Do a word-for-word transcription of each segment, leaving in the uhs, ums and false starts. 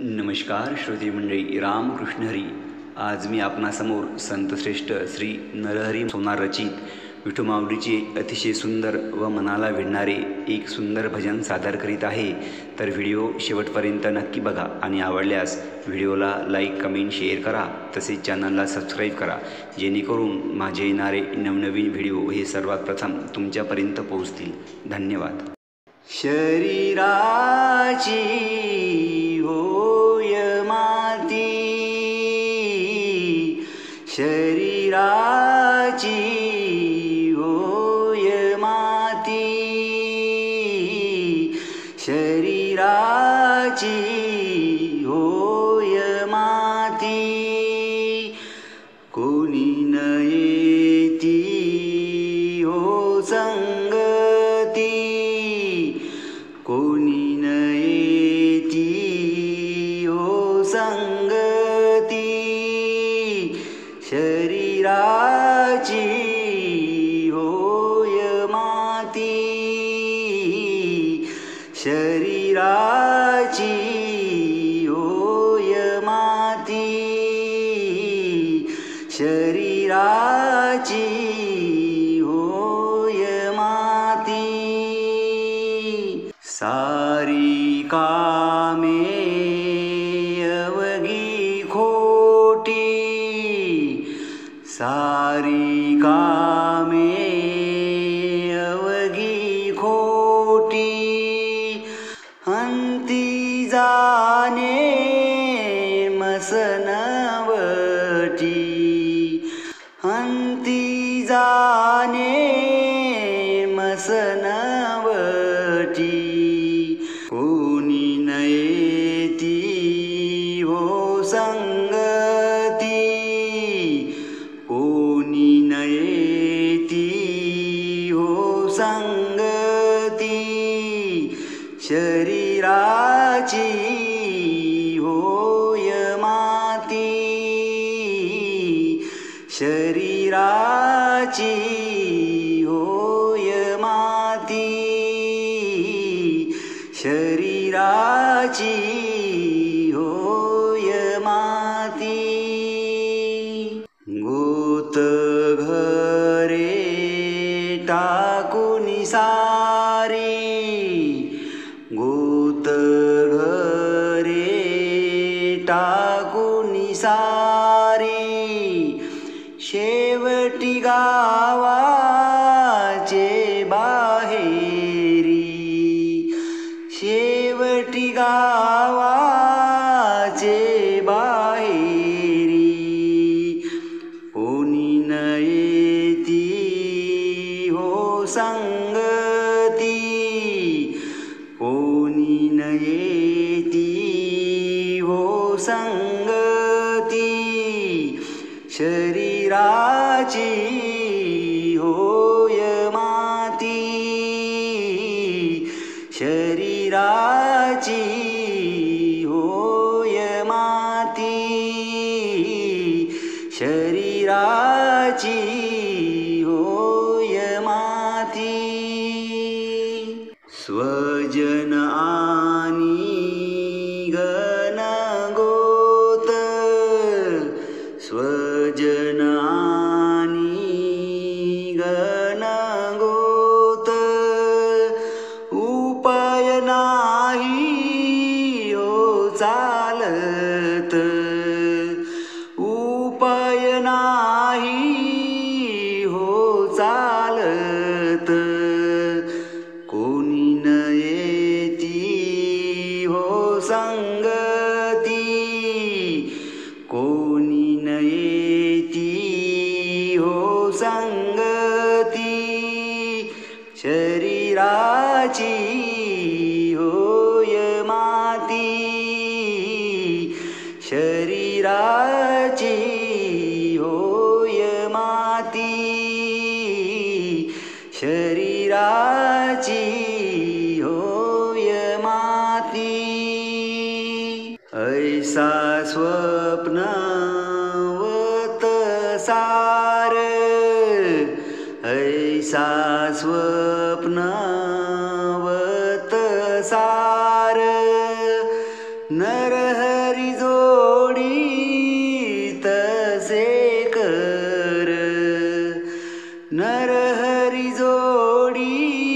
नमस्कार श्रोते मंडळी, रामकृष्ण हरी. आज मी आपणासमोर संतश्रेष्ठ श्री नरहरी सोनार रचित विठुमाऊलीचे अतिशय सुंदर व मनाला भिडणारे एक सुंदर भजन सादर करीत आहे. तर व्हिडिओ शेवटपर्यंत नक्की बघा आणि आवडल्यास व्हिडिओला लाईक, कमेंट, शेअर करा. तसेच चॅनलला सबस्क्राईब करा, जेणेकरून माझे येणारे नवनवीन व्हिडिओ हे सर्वात प्रथम तुमच्यापर्यंत पोहोचतील. धन्यवाद. शरीराची होय माती, शरीराची होय माती, शरीराची होय माती. कोणी न येती हो संगती, कोणी न येती हो संगती. शरीराची होय माती, शरीराची होय माती, शरीराची होय माती. सारी कामे अवघी खोटी, सारी कामे अवघी खोटी. अंती जाणे मसनवटी, अंती जाणे मसनवटी. कोणी न येती हो संगती, कोणी न येती हो संगती. शरीराची होय माती, शरीराची होय माती, शरीराची होय माती. गोत घरे टाकून सारी, गोत घरे टाकून सारी. शेवटी गावाचे बाहेरी, शेवटी गावाचे बाहेरी. कोणी न येती हो संगती, कोणी न येती हो संगती. शरीराची होय माती, शरीराची होय माती, शरीराची होय माती. स्वजन आणि गणगोत, स्वजन आणि गणगोत. उपाय नाही हो चालत, उपाय नाही हो चालत. कोणी न येती हो संगती, कोणी न येती हो संगती. शरीराची होय माती, शरीराची होय माती, शरीराची होय माती. ऐसा स्वप्नवत सार, ऐसा स्वप्नवत सार. नरहरी नरहरी जोडी तसे कर, नरहरी जोडी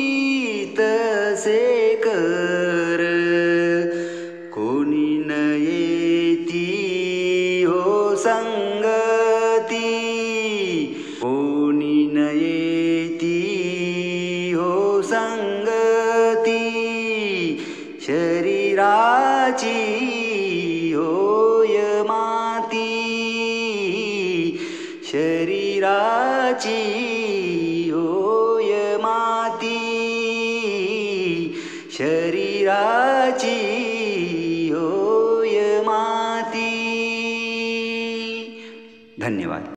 तसे कर, कोणी न येती हो संगती, कोणी न येती हो संगती, शरीराची होय माती, शरीराची होय माती, शरीराची होय माती. धन्यवाद.